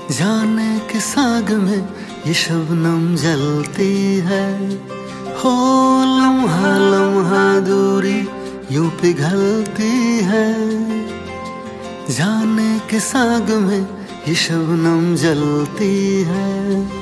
जाने के साग में ये शबनम जलती है, हो लम्हा लम्हा दूरी यूं पिघलती है। जाने के साग में ये शबनम जलती है।